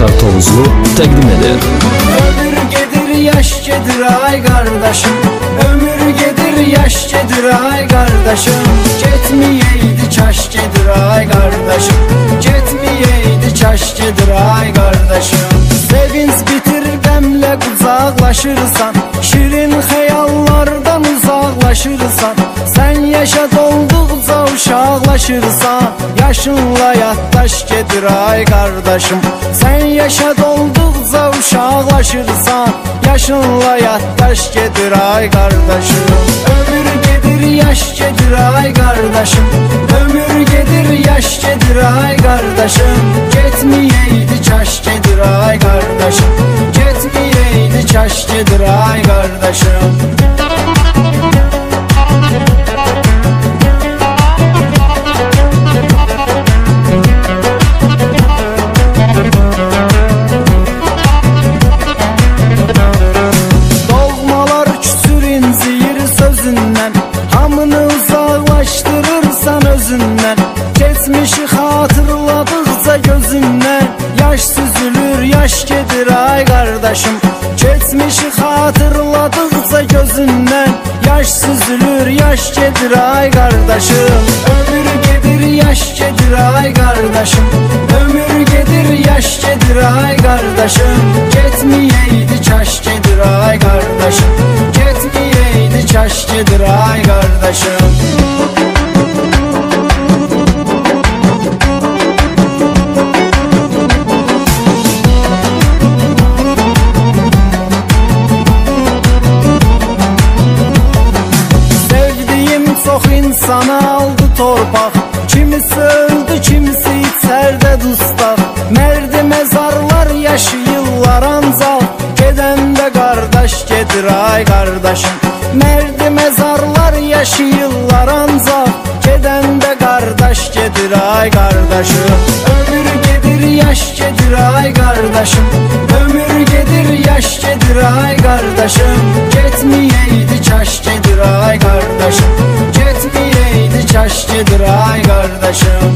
Yaşar Tovuzlu təqdim edir. Ömür gedir, yaş gedir ay kardeşim. Ömür gedir, yaş gedir ay kardeşim. Getmeyeydi çaş gedir ay kardeşim. Getmeyeydi çaş gedir ay kardeşim. Sevinç bitir qəmlə qucaqlaşırsan, şirin xəyallardan uzaqlaşırsan. Sən yaşa dolduqca uşaqlaşırsan, yaşınla yaddaş gedir ay kardeşim. Sən yaşa dolduqca uşaqlaşırsan, yaşınla yaddaş gedir ay kardeşim. Ömür gedir, yaş gedir ay kardeşim. Ömür gedir, yaş gedir ay kardeşim. Getmeyeydi çaş gedir ay kardeşim. Getmeyeydi çaş gedir ay kardeşim. Geçmişi hatırladıkça gözümden yaş süzülür, yaş gedir ay kardeşim. Geçmişi hatırladıkça gözümden yaş süzülür, yaş gedir ay kardeşim. Ömür gedir, yaş gedir ay kardeşim. Ömür gedir, yaş gedir ay kardeşim. Getmeyeydi çaş gedir ay kardeşim. Getmeyeydi çaş gedir ay kardeşim. İnsana aldı torpaq, kimisi öldü, kimisi içərdə dustaq. Mərdi məzarlar yaşayırlar ancaq, gedəndə qardaş gedir ay qardaşım. Mərdi məzarlar yaşayırlar ancaq, gedəndə qardaş gedir ay qardaşım. Ömür gedir, yaş gedir ay qardaşım. Ömür gedir, yaş gedir ay qardaşım. Getmeyeydi çaş gedir ay qardaşım. Getmeyeydi çaş gedir ay kardeşim.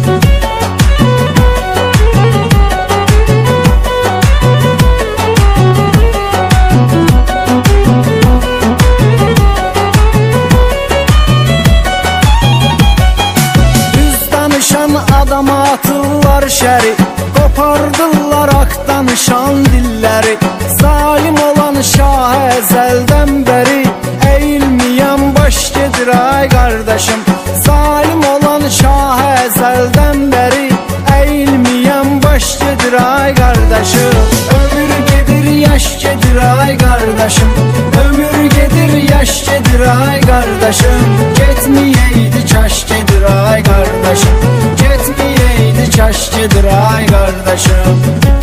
Düz danışan adama atırlar şəri, qopardılar haqq danışan dilləri. Zalim olan şah əzəldən bəri, əyilməyən baş gedir ay kardeşim. Zalim olan şah əzəldən bəri, əyilməyən baş gedir ay kardeşim. Ömür gedir, yaş gedir ay kardeşim. Ömür gedir, yaş gedir ay kardeşim. Getmeyeydi çaş gedir ay kardeşim. Getmeyeydi çaş gedir ay kardeşim.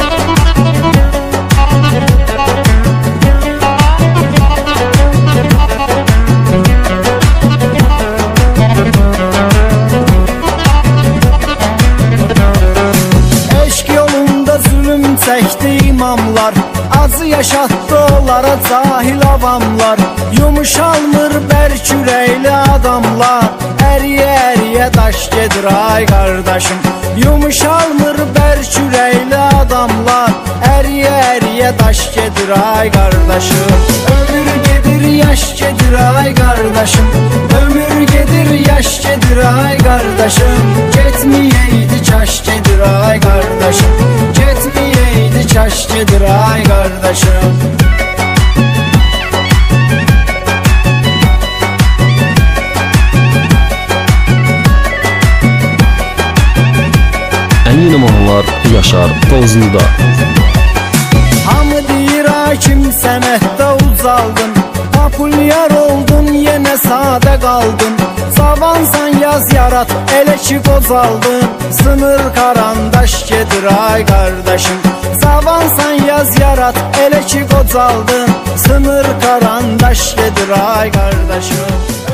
Çəkdi imamlar, acı yaşatdı onlara cahil avamlar. Yumuşalmır bərk ürəkli adamlar, əriyə-əriyə daş gedir ay qardaşım. Yumuşalmır bərk ürəkli adamlar, əriyə-əriyə daş gedir ay qardaşım. Ömür gedir, yaş gedir ay qardaşım. Ömür gedir, yaş gedir ay qardaşım. Getmeyeydi çaş gedir ay qardaşım. Getmeyeydi çaş gedir ay kardeşim. Ən yeni mahnılar Yaşar Tovuzlu'da. Hamı deyir hakim sənətdə uzaldın, populyar oldun, yenə sadə qaldın. Cavansan yaz yarat, elə ki qocaldın. Sınır karandaş gedir ay kardeşim. Cavansan yaz yarat, elə ki qocaldın. Sınır karandaş gedir ay kardeşim.